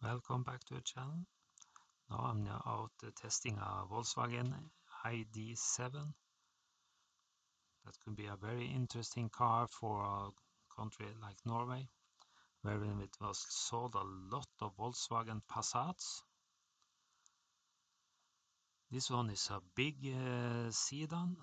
Welcome back to the channel. Now I'm out testing a Volkswagen ID.7. That could be a very interesting car for a country like Norway, where it was sold a lot of Volkswagen Passats. This one is a big sedan.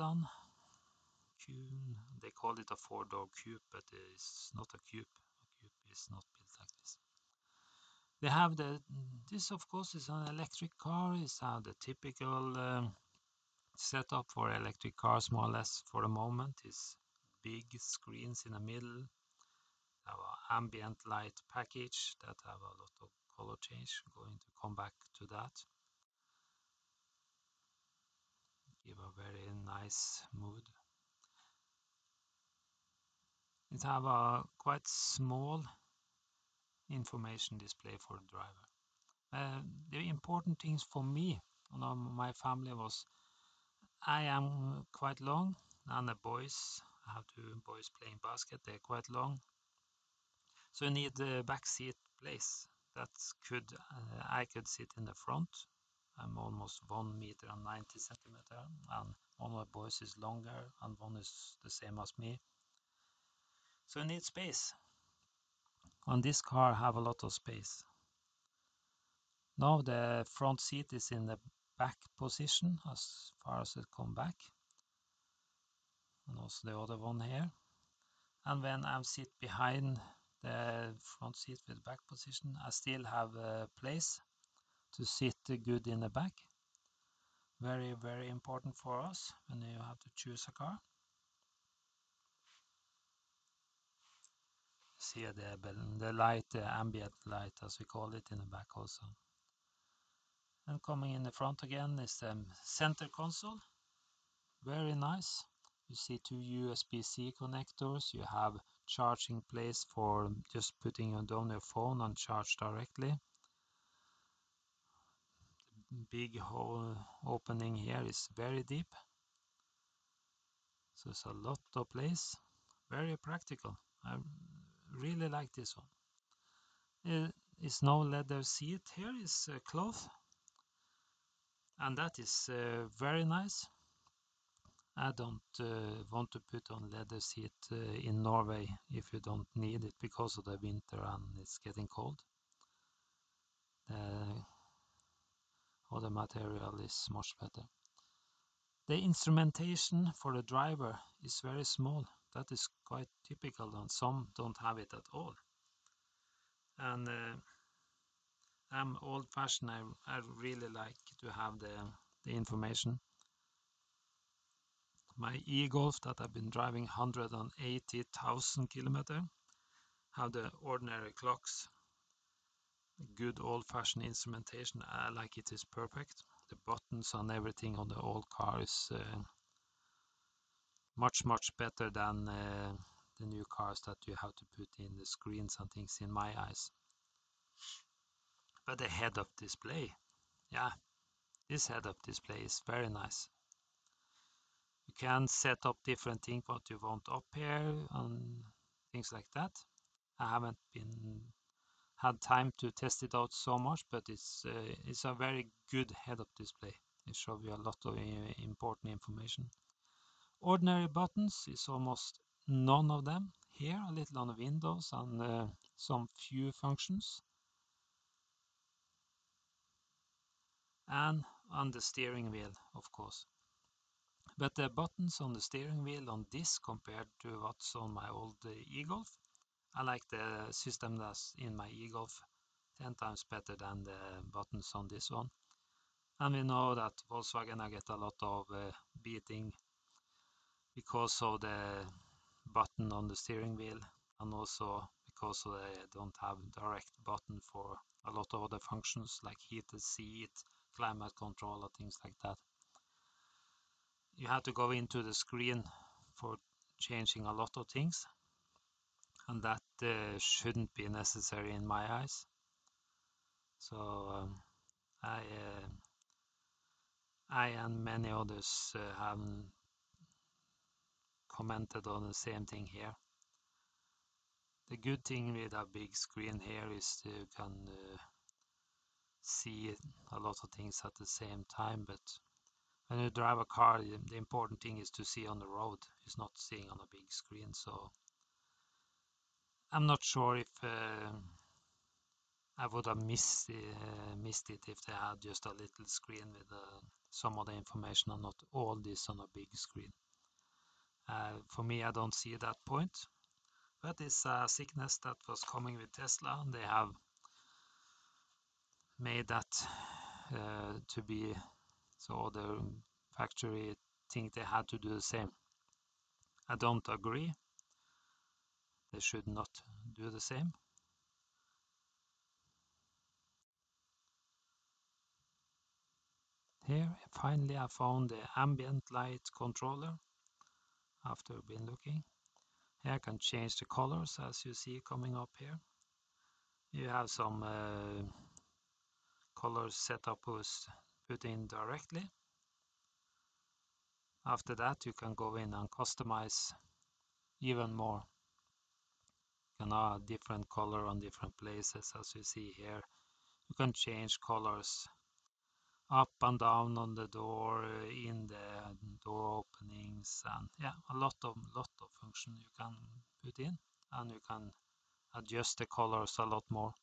They call it a four-door coupe, but it's not a coupe. A coupe is not built like this. They have this of course is an electric car. It's the typical setup for electric cars, more or less for the moment. Is big screens in the middle, have an ambient light package that have a lot of color change. I'm going to come back to that. Give a very nice mood. It have a quite small information display for the driver. The important things for me and my family was I am quite long, and the boys, I have two boys playing basket, they're quite long. So you need the back seat place. That I could sit in the front. I'm almost 1 meter and 90 centimeter, and one of the boys is longer, and one is the same as me. So you need space. And this car have a lot of space. Now the front seat is in the back position as far as it come back. And also the other one here. And when I sit behind the front seat with back position, I still have a place to sit good in the back. Very, very important for us when you have to choose a car. See the light, the ambient light as we call it in the back also. And coming in the front again is the center console. Very nice. You see two USB-C connectors. You have charging place for just putting down your phone and charge directly. Big hole opening here is very deep, so it's a lot of place. Very practical. I really like this one. It's no leather seat here, is cloth, and that is very nice. I don't want to put on leather seat in Norway if you don't need it because of the winter and it's getting cold. The other material is much better. The instrumentation for the driver is very small. That is quite typical, and some don't have it at all. And I'm old-fashioned. I really like to have the information. My e-Golf that I've been driving 180,000 kilometers have the ordinary clocks. Good old-fashioned instrumentation. I like it. Is perfect. The buttons and everything on the old car is much better than the new cars that you have to put in the screens and things, in my eyes. But the head-up display, yeah, this head-up display is very nice. You can set up different things what you want up here and things like that. I haven't had time to test it out so much, but it's a very good head-up display. It shows you a lot of important information. Ordinary buttons is almost none of them. Here a little on the windows and some few functions. And on the steering wheel, of course. But the buttons on the steering wheel on this compared to what's on my old e-Golf, I like the system that's in my e-Golf 10 times better than the buttons on this one. And we know that Volkswagen get a lot of beating because of the button on the steering wheel, and also because they don't have direct button for a lot of other functions like heated seat, climate control, or things like that. You have to go into the screen for changing a lot of things, and that shouldn't be necessary in my eyes. So I and many others have commented on the same thing here. The good thing with a big screen here is you can see a lot of things at the same time. But when you drive a car, the important thing is to see on the road. It's not seeing on a big screen. So I'm not sure if I would have missed it if they had just a little screen with some of the information and not all this on a big screen. For me, I don't see that point. But it's a sickness that was coming with Tesla, and they have made that to be so the factory think they had to do the same. I don't agree. They should not do the same. Here, finally, I found the ambient light controller after been looking. Here I can change the colors as you see coming up here. You have some colors set up was put in directly. After that, you can go in and customize even more. You can add different color on different places as you see here. You can change colors up and down on the door, in the door openings, and yeah, a lot of function you can put in, and you can adjust the colors a lot more.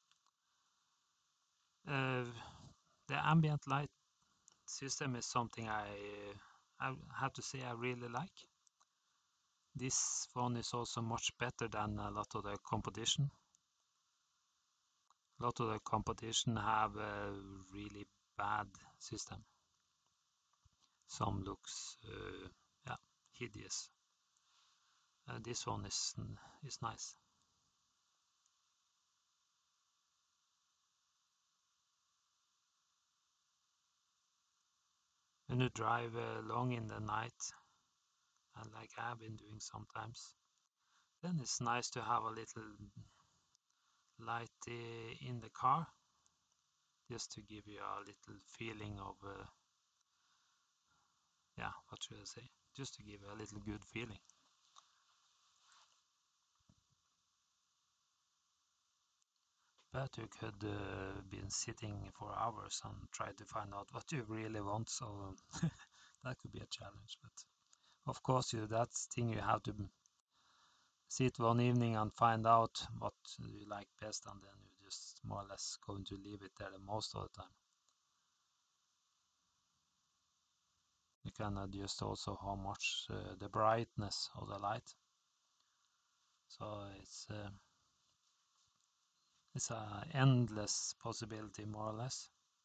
The ambient light system is something I have to say I really like. This one is also much better than a lot of the competition. A lot of the competition have a really bad system. Some looks yeah, hideous. This one is nice. When you drive long in the night, and like I've been doing sometimes, then it's nice to have a little light in the car, just to give you a little feeling of yeah, what should I say? Just to give you a little good feeling. But you could been sitting for hours and try to find out what you really want, so that could be a challenge. But of course, that's thing you have to sit one evening and find out what you like best, and then you just more or less going to leave it there the most of the time. You can adjust also how much the brightness of the light. So it's a endless possibility, more or less.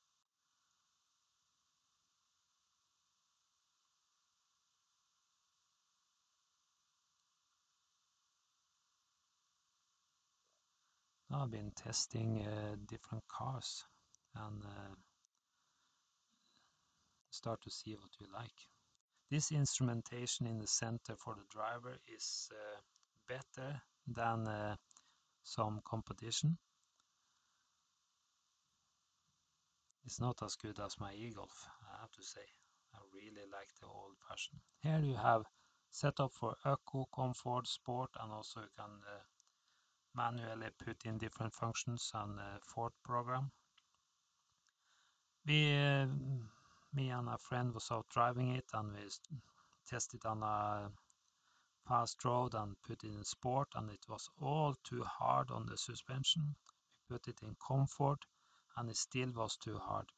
I've been testing different cars and start to see what you like. This instrumentation in the center for the driver is better than some competition. It's not as good as my e-Golf, I have to say. I really like the old fashioned. Here you have setup for Eco, Comfort, Sport, and also you can manually put in different functions and Ford program. Me and a friend was out driving it, and we tested on a fast road and put it in sport, and it was all too hard on the suspension. We put it in comfort, and it still was too hard.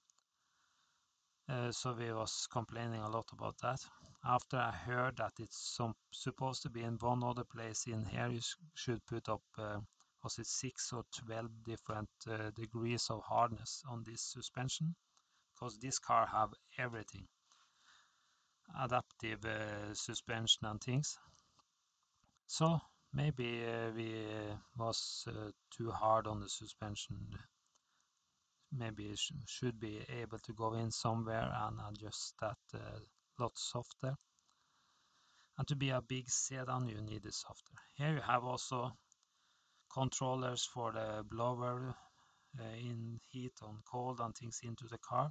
So we was complaining a lot about that. After I heard that it's supposed to be in one other place in here, you should put up was it 6 or 12 different degrees of hardness on this suspension, because this car have everything, adaptive suspension and things. So maybe we was too hard on the suspension. Maybe it should be able to go in somewhere and adjust that lot softer. And to be a big sedan, you need it softer. Here you have also controllers for the blower in heat and cold and things into the car.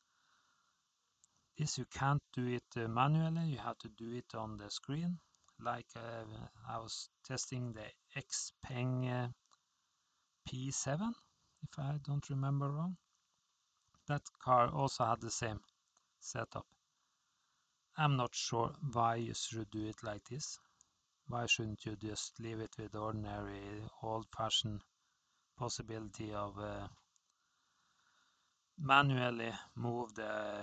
This you can't do it manually, you have to do it on the screen. Like I was testing the Xpeng P7, if I don't remember wrong. That car also had the same setup. I'm not sure why you should do it like this. Why shouldn't you just leave it with ordinary old-fashioned possibility of manually move the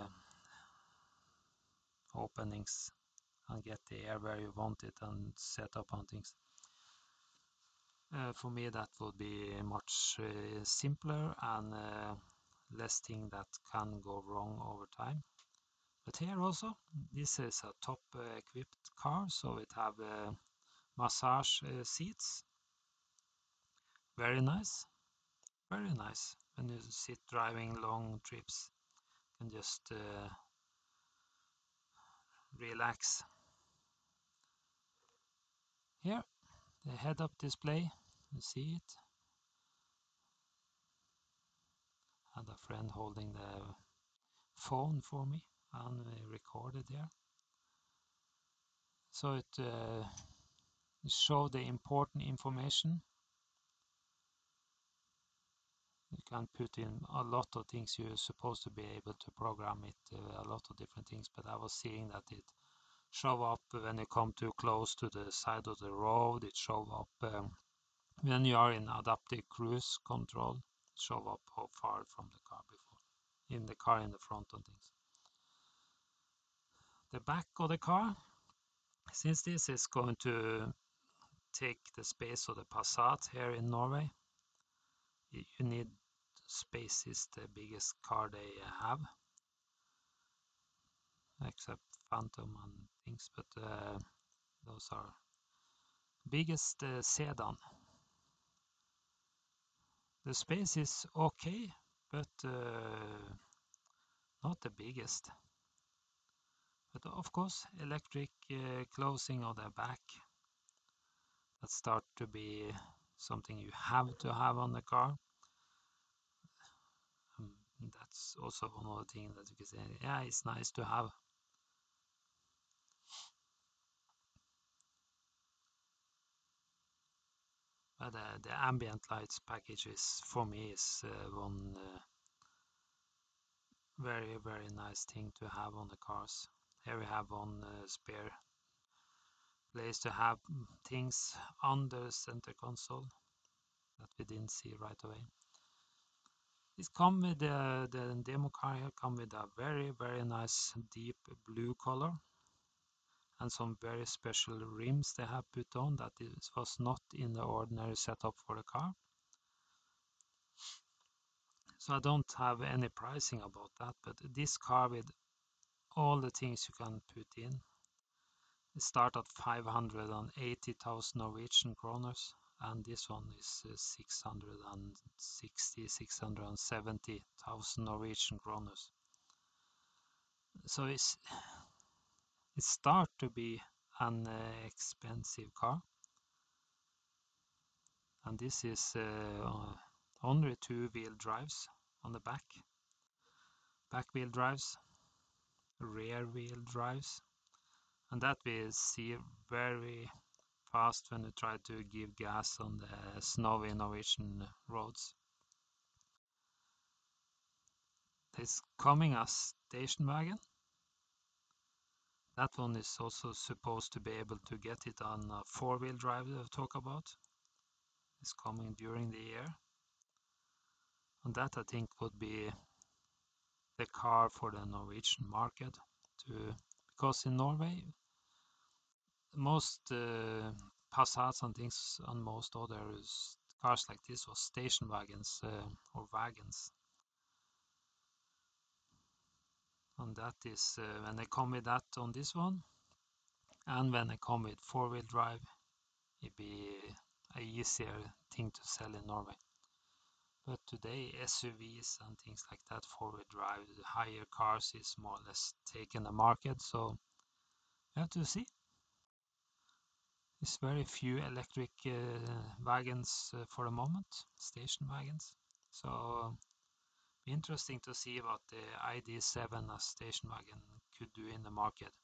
openings and get the air where you want it and set up on things. For me, that would be much simpler and less thing that can go wrong over time. But here also, this is a top equipped car, so it have massage seats. Very nice, very nice. When you sit driving long trips, you can just relax. Here, the head-up display, you see it. Had a friend holding the phone for me and we recorded there. So it show the important information. You can put in a lot of things. You're supposed to be able to program it, a lot of different things, but I was seeing that it show up when you come too close to the side of the road. It show up when you are in adaptive cruise control. It show up how far from the car before, in the car in the front and things. The back of the car, since this is going to take the space of the Passat here in Norway, you need space. Is the biggest car they have, except Phantom and things, but those are biggest sedan. The space is okay, but not the biggest. But of course, electric closing of the back, that start to be something you have to have on the car. That's also one of the things that you can say, yeah, it's nice to have. But the ambient lights package is, for me, is one very, very nice thing to have on the cars. Here we have one spare place to have things under the center console that we didn't see right away. This come with the demo car here come with a very, very nice deep blue color and some very special rims they have put on that was not in the ordinary setup for the car. So I don't have any pricing about that, but this car with all the things you can put in, it start at 580,000 Norwegian kroners, and this one is 670,000 Norwegian kroners. So it start to be an expensive car, and this is only two-wheel drives on the back wheel drives, rear wheel drives, and that we see very fast when you try to give gas on the snowy Norwegian roads. There's coming a station wagon. That one is also supposed to be able to get it on a four-wheel drive that I talk about. It's coming during the year. And that I think would be the car for the Norwegian market, because in Norway most Passats and things and most other cars like this was station wagons or wagons, and that is when they come with that on this one, and when they come with four-wheel drive, it'd be a easier thing to sell in Norway. But today SUVs and things like that, four-wheel drive, the higher cars is more or less taking the market, so we have to see. There's very few electric wagons for the moment, station wagons. So interesting to see what the ID.7 as station wagon could do in the market.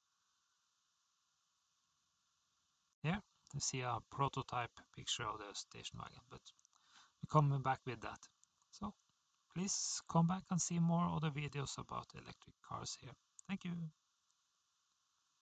Here you see a prototype picture of the station wagon, but we're coming back with that. So please come back and see more other videos about electric cars here. Thank you.